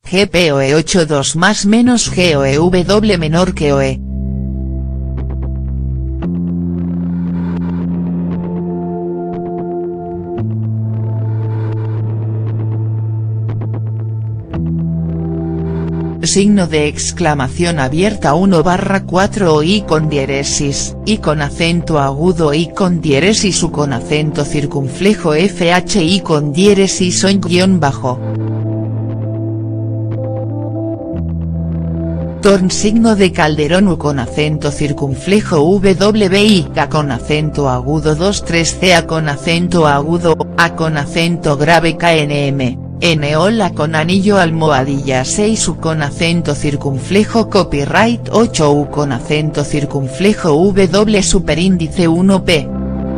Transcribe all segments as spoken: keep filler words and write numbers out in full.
G P O E ocho dos más menos G O E W menor que O E. Signo de exclamación abierta uno barra cuatro o I con diéresis, I con acento agudo I con diéresis U con acento circunflejo F H I con diéresis O guión bajo. Torn signo de Calderón U con acento circunflejo W I K con acento agudo dos tres C A con acento agudo A con acento grave K N M. N hola con anillo almohadilla seis U con acento circunflejo copyright ocho U con acento circunflejo W superíndice uno P.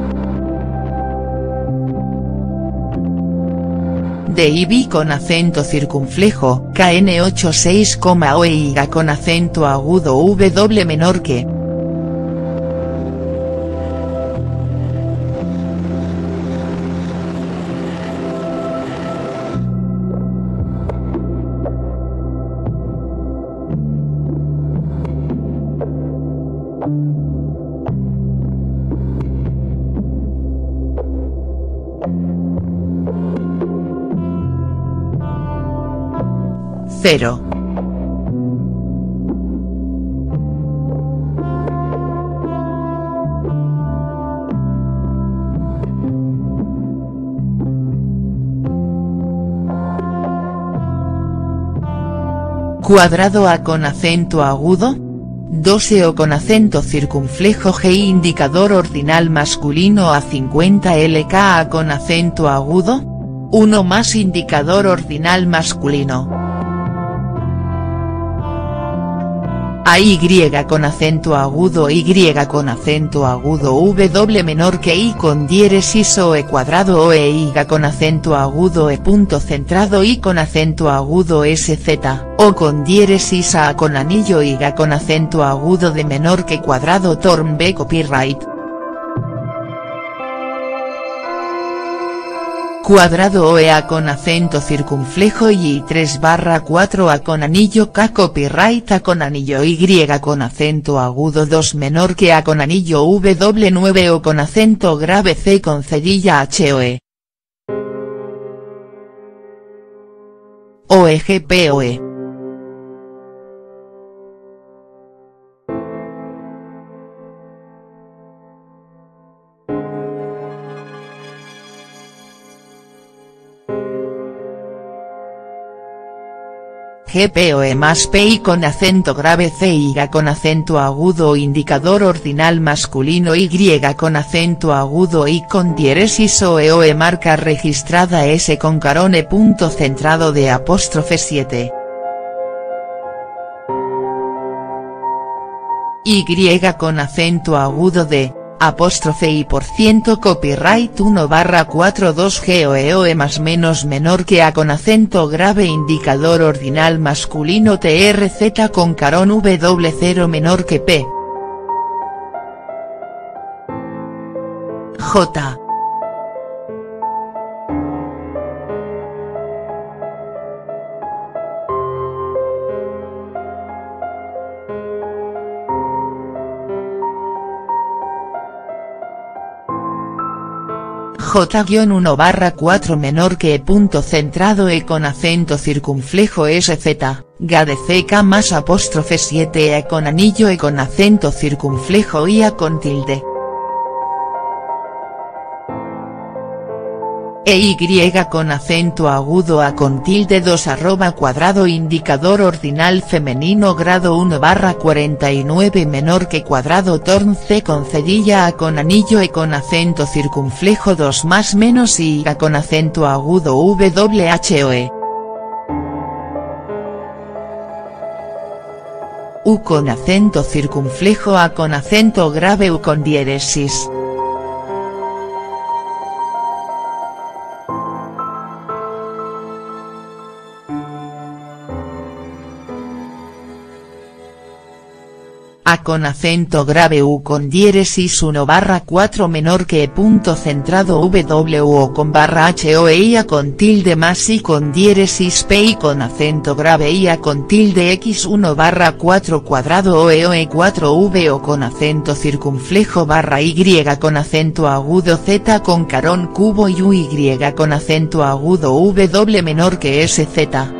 D I B con acento circunflejo K N ocho seis, O E I G con acento agudo W menor que. Cero. Cuadrado A con acento agudo. doce O con acento circunflejo G indicador ordinal masculino A cincuenta L K A con acento agudo. uno más indicador ordinal masculino. A Y con acento agudo Y con acento agudo W menor que I con diéresis O E cuadrado O E Y con acento agudo E punto centrado I con acento agudo S Z, O con diéresis A con anillo Y con acento agudo de menor que cuadrado Torn B copyright. Cuadrado O E A con acento circunflejo y tres barra cuatro A con anillo K copyright A con anillo Y con acento agudo dos menor que A con anillo W nueve O con acento grave C con cedilla H O E. O E G P O E. G P O E más P I con acento grave C Y con acento agudo indicador ordinal masculino Y con acento agudo I con diéresis O E O E marca registrada S con carone punto centrado de apóstrofe siete. Y con acento agudo de, apóstrofe y por ciento copyright uno barra cuatro dos G O E O E más menos menor que A con acento grave indicador ordinal masculino T R Z con carón W cero menor que P. J. J uno barra cuatro menor que E punto centrado E con acento circunflejo S Z, G de C K más apóstrofe siete E con anillo E con acento circunflejo I A con tilde. E Y con acento agudo A con tilde dos arroba cuadrado indicador ordinal femenino grado uno barra cuarenta y nueve menor que cuadrado torn C con cedilla A con anillo E con acento circunflejo dos más menos Y A con acento agudo W H O E. U con acento circunflejo A con acento grave U con diéresis. A con acento grave U con diéresis uno barra cuatro menor que E punto centrado W o con barra H o E I A con tilde más I con diéresis P I con acento grave I A con tilde X uno barra cuatro cuadrado o E o E cuatro V o con acento circunflejo barra Y con acento agudo Z con carón cubo y U Y con acento agudo W menor que S Z.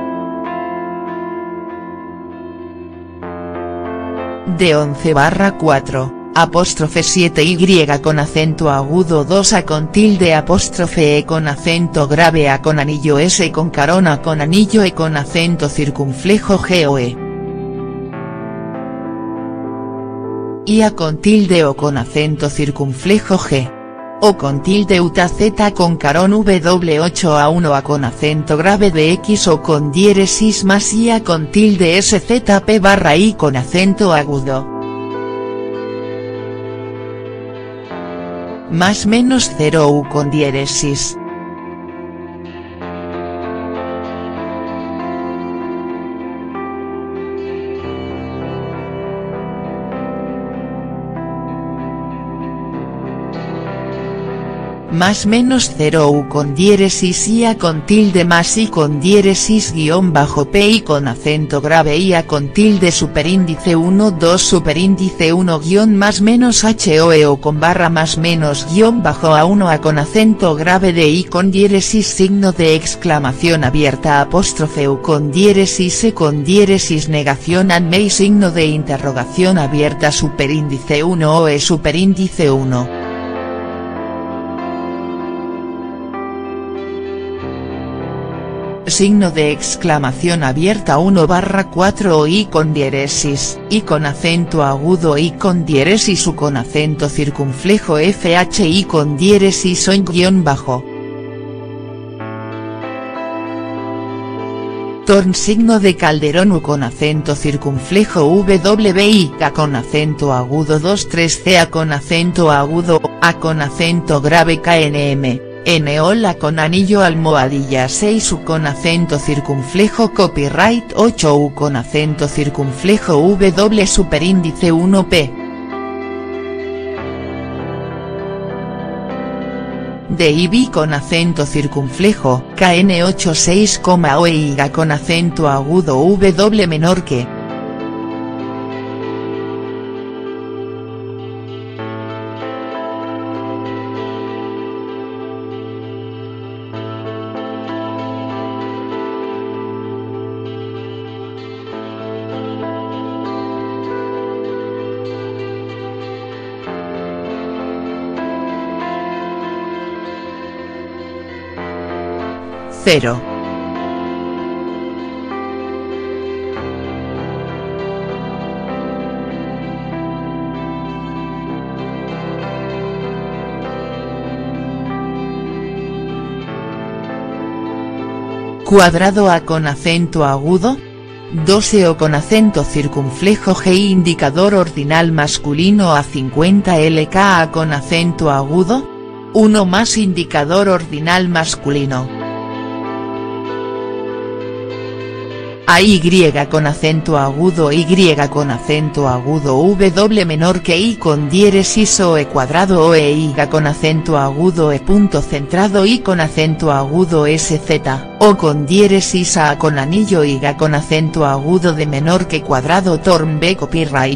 De once barra cuatro, apóstrofe siete Y con acento agudo dos A con tilde apóstrofe E con acento grave A con anillo S con carón A con anillo E con acento circunflejo G o E. Y A con tilde O con acento circunflejo G. O con tilde uta Z con carón W ocho A uno A con acento grave de X o con diéresis más I A con tilde S Z P barra I con acento agudo. Más menos cero U con diéresis. Más menos cero U con diéresis I A con tilde más I con diéresis guión bajo P I con acento grave I A con tilde superíndice uno dos superíndice uno guión más menos H o E o con barra más menos guión bajo A uno A con acento grave de I con diéresis signo de exclamación abierta apóstrofe U con diéresis E con diéresis negación and may signo de interrogación abierta superíndice uno o E superíndice uno. Signo de exclamación abierta uno barra cuatro o I con diéresis, I con acento agudo I con diéresis U con acento circunflejo F H I con diéresis O guión bajo. Torn signo de Calderón U con acento circunflejo W I K con acento agudo dos tres C A con acento agudo A con acento grave K N M. N hola con anillo almohadilla seis U con acento circunflejo copyright ocho U con acento circunflejo W superíndice uno P. De I B con acento circunflejo K N ochenta y seis, O E Y con acento agudo W menor que. Cero. Cuadrado A con acento agudo. doce O con acento circunflejo G indicador ordinal masculino A cincuenta L K A con acento agudo. uno más indicador ordinal masculino. A Y con acento agudo Y con acento agudo W menor que I con diéresis O E cuadrado O E Y con acento agudo E punto centrado I con acento agudo S Z, O con diéresis A con anillo Y con acento agudo de menor que cuadrado Torn B copyright.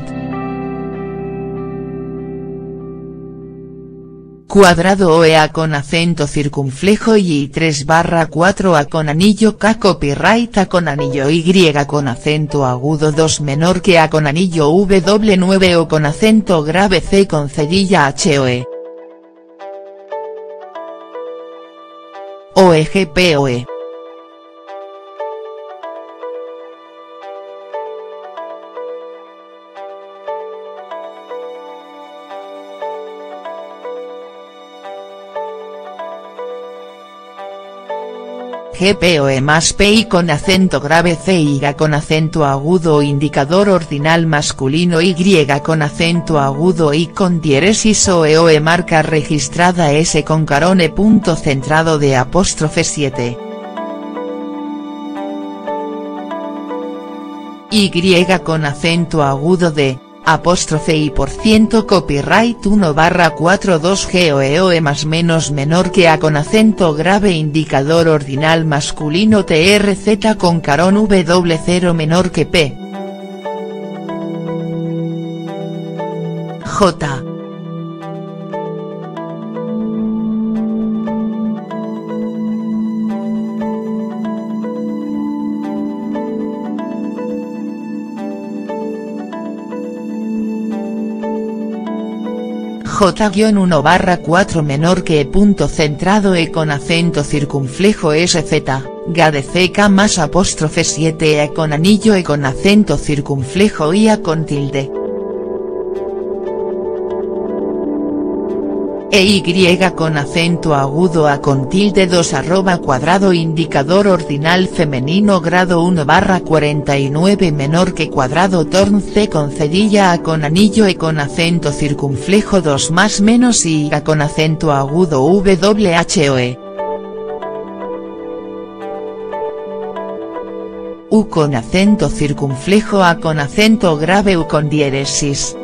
Cuadrado O E A con acento circunflejo y tres barra cuatro A con anillo K copyright A con anillo Y con acento agudo dos menor que A con anillo W nueve O con acento grave C con cedilla H o E. O E G P O E. G P O E más P I con acento grave C Y con acento agudo indicador ordinal masculino Y con acento agudo I con diéresis O E O E marca registrada S con carón E punto centrado de apóstrofe siete. Y con acento agudo de, apóstrofe y por ciento copyright uno barra cuatro dos G O E O E más menos menor que A con acento grave indicador ordinal masculino T R Z con carón W cero menor que P. J. J uno barra cuatro menor que E punto centrado E con acento circunflejo S Z, G de C K más apóstrofe siete E con anillo E con acento circunflejo I A con tilde. E Y con acento agudo A con tilde dos arroba cuadrado indicador ordinal femenino grado uno barra cuarenta y nueve menor que cuadrado torn C con cedilla A con anillo E con acento circunflejo dos más menos Y A con acento agudo W H O E. U con acento circunflejo A con acento grave U con diéresis.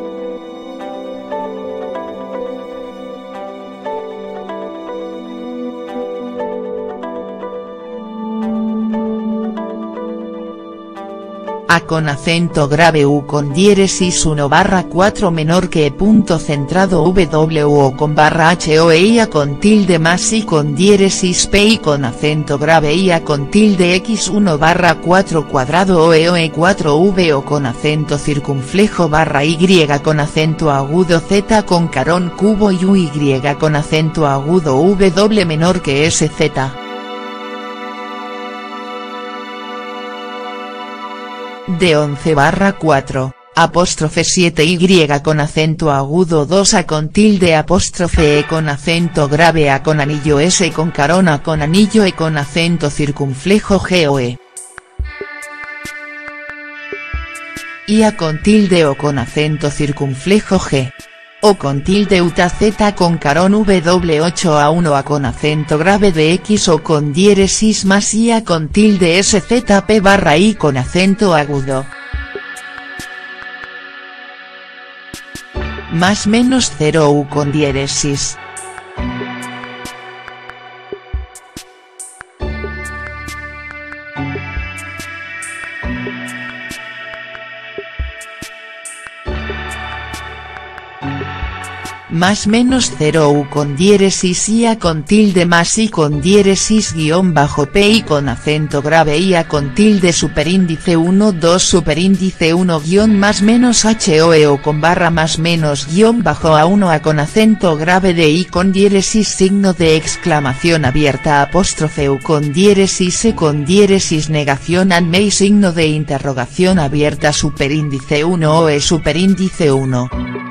A con acento grave U con diéresis uno barra cuatro menor que E punto centrado W O con barra H O E I A con tilde más I con diéresis P I con acento grave I A con tilde X uno barra cuatro cuadrado O E O E cuatro V O con acento circunflejo barra Y con acento agudo Z con carón cubo y U Y con acento agudo W menor que S Z. De once barra cuatro, apóstrofe siete Y con acento agudo dos A con tilde apóstrofe E con acento grave A con anillo S con carón A con anillo E con acento circunflejo G O E. Y A con tilde O con acento circunflejo G. O con tilde uta Z con carón W ocho A uno A con acento grave de X O con diéresis más I A con tilde S Z P barra I con acento agudo. Más menos cero U con diéresis. Más menos cero U con diéresis I A con tilde más I con diéresis guión bajo P I con acento grave I A con tilde superíndice uno dos superíndice uno guión más menos H O E O con barra más menos guión bajo A uno A con acento grave de I con diéresis signo de exclamación abierta apóstrofe U con diéresis E con diéresis negación and me signo de interrogación abierta superíndice uno O E superíndice uno.